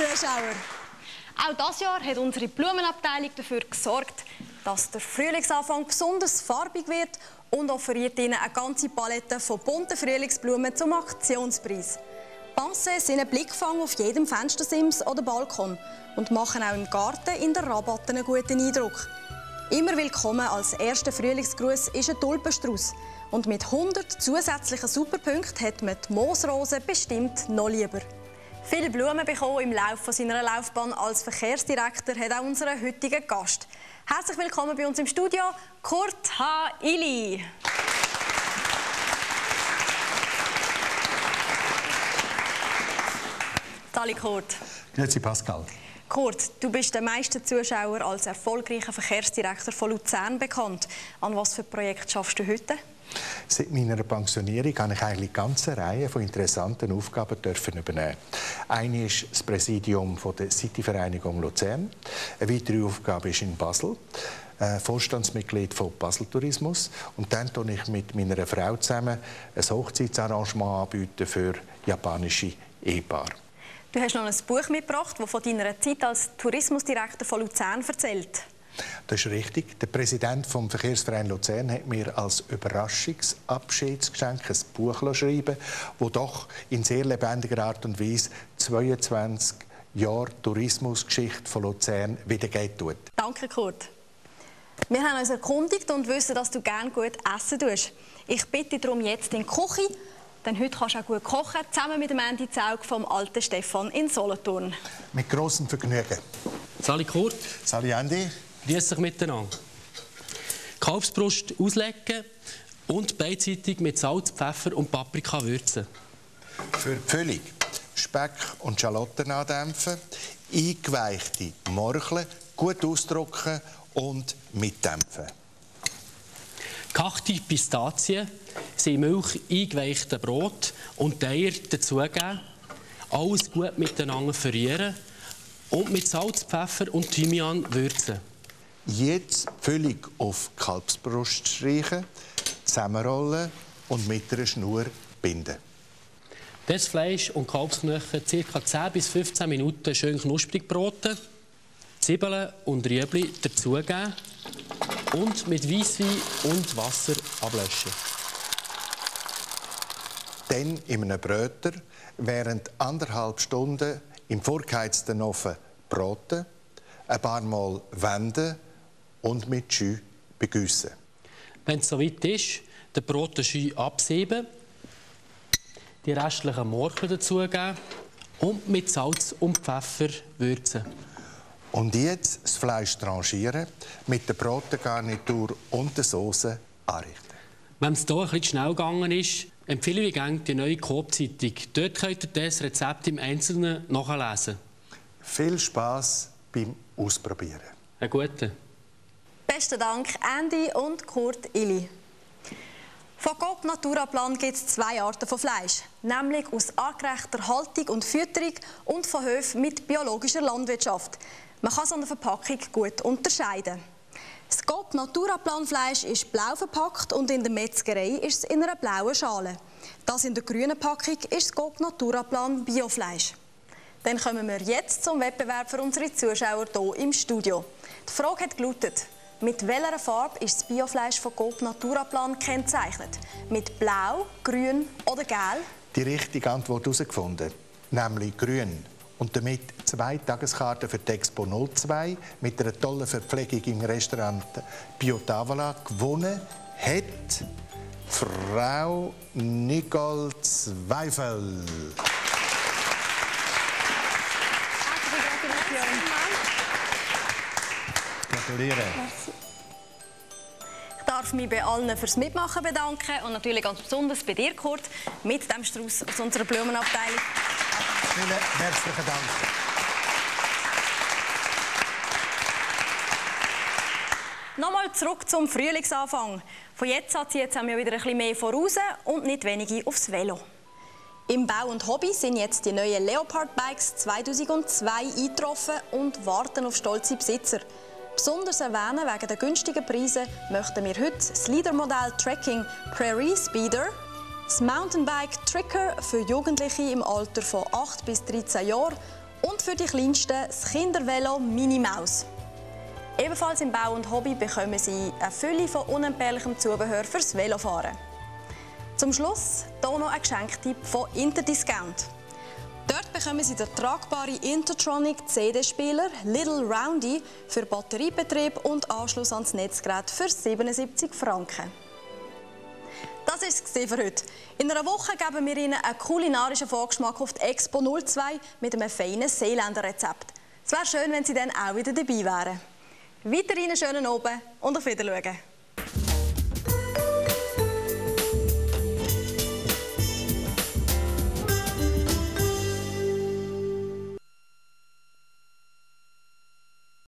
Zuschauer! Auch dieses Jahr hat unsere Blumenabteilung dafür gesorgt, dass der Frühlingsanfang besonders farbig wird und offeriert Ihnen eine ganze Palette von bunten Frühlingsblumen zum Aktionspreis. Pensées sind ein Blickfang auf jedem Fenstersims oder Balkon und machen auch im Garten in der Rabatte einen guten Eindruck. Immer willkommen als erster Frühlingsgruß ist ein Tulpenstrauß. Und mit 100 zusätzlichen Superpunkten hat man die Moosrose bestimmt noch lieber. Viele Blumen bekommen im Laufe seiner Laufbahn als Verkehrsdirektor hat auch unser heutiger Gast. Herzlich willkommen bei uns im Studio, Kurt H. Illi. Hallo Kurt. Grüezi Pascal. Kurt, du bist den meisten Zuschauern als erfolgreicher Verkehrsdirektor von Luzern bekannt. An was für Projekte schaffst du heute? Seit meiner Pensionierung habe ich eigentlich eine ganze Reihe von interessanten Aufgaben übernehmen. Eine ist das Präsidium der City-Vereinigung Luzern. Eine weitere Aufgabe ist in Basel, Vorstandsmitglied von Basel Tourismus. Und dann anbiete ich mit meiner Frau zusammen ein Hochzeitsarrangement für japanische Ehepaare. Du hast noch ein Buch mitgebracht, das von deiner Zeit als Tourismusdirektor von Luzern erzählt. Das ist richtig. Der Präsident des Verkehrsverein Luzern hat mir als Überraschungsabschiedsgeschenk ein Buch schreiben, das doch in sehr lebendiger Art und Weise 22 Jahre Tourismusgeschichte von Luzern wiedergeben tut. Danke, Kurt. Wir haben uns erkundigt und wissen, dass du gerne gut essen tust. Ich bitte darum jetzt in die Küche, denn heute kannst du auch gut kochen, zusammen mit dem Andi Zaug vom alten Stefan in Solothurn. Mit grossem Vergnügen. Sali Kurt. Sali Andi. Grüß dich miteinander. Kalbsbrust auslegen und beidseitig mit Salz, Pfeffer und Paprika würzen. Für die Füllung Speck und Schalotten andämpfen, eingeweichte Morcheln gut austrocknen und mitdämpfen. Gekochte Pistazien, in Milch eingeweichte Brot und Eier dazugeben. Alles gut miteinander verrühren und mit Salz, Pfeffer und Thymian würzen. Jetzt die Füllung auf die Kalbsbrust streichen, zusammenrollen und mit einer Schnur binden. Das Fleisch und Kalbsknochen ca. 10 bis 15 Minuten schön knusprig braten, Zwiebeln und Rüebli dazugeben und mit Weisswein und Wasser ablöschen. Dann in einem Bröter während 1,5 Stunden im vorgeheizten Ofen braten, ein paar Mal wenden und mit Jus begüssen. Wenn es soweit ist, den Brotenjus absieben, die restlichen Morcheln dazugeben und mit Salz und Pfeffer würzen. Und jetzt das Fleisch tranchieren, mit der Brotengarnitur und der Sauce anrichten. Wenn es hier ein bisschen schnell gegangen ist, empfehle ich gerne die neue Coop-Zeitung. Dort könnt ihr das Rezept im Einzelnen nachlesen. Viel Spass beim Ausprobieren. Einen guten. Besten Dank, Andy und Kurt Illi. Von Coop Naturaplan gibt es 2 Arten von Fleisch, nämlich aus angerechter Haltung und Fütterung und von Höfen mit biologischer Landwirtschaft. Man kann es an der Verpackung gut unterscheiden. Das Coop Naturaplan Fleisch ist blau verpackt und in der Metzgerei ist es in einer blauen Schale. Das in der grünen Packung ist das Coop Naturaplan Biofleisch. Dann kommen wir jetzt zum Wettbewerb für unsere Zuschauer hier im Studio. Die Frage hat gelautet: Mit welcher Farbe ist das Biofleisch von Coop Naturaplan gekennzeichnet? Mit Blau, Grün oder Gelb? Die richtige Antwort herausgefunden, nämlich Grün. Und damit 2 Tageskarten für die Expo 02 mit einer tollen Verpflegung im Restaurant Bio Tavola gewonnen hat Frau Nicole Zweifel. Gratuliere. Ich darf mich bei allen fürs Mitmachen bedanken und natürlich ganz besonders bei dir, Kurt, mit dem Strauß aus unserer Blumenabteilung. Vielen herzlichen Dank. Nochmal zurück zum Frühlingsanfang. Von jetzt an zieht es wieder ein bisschen mehr voraus und nicht wenige aufs Velo. Im Bau und Hobby sind jetzt die neuen Leopard Bikes 2002 eingetroffen und warten auf stolze Besitzer. Besonders erwähnen wegen der günstigen Preise möchten wir heute das Leadermodell Trekking Prairie Speeder, das Mountainbike Tricker für Jugendliche im Alter von 8 bis 13 Jahren und für die Kleinsten das Kindervelo Mini Maus. Ebenfalls im Bau und Hobby bekommen Sie eine Fülle von unentbehrlichem Zubehör fürs Velofahren. Zum Schluss hier noch ein Geschenktipp von Interdiscount. Dort bekommen Sie den tragbaren Intertronic CD-Spieler Little Roundy für Batteriebetrieb und Anschluss ans Netzgerät für 77 Franken. Das war es für heute. In einer Woche geben wir Ihnen einen kulinarischen Vorgeschmack auf die Expo 02 mit einem feinen Seeländer Rezept. Es wäre schön, wenn Sie dann auch wieder dabei wären. Weiterhin einen schönen Abend und auf Wiedersehen.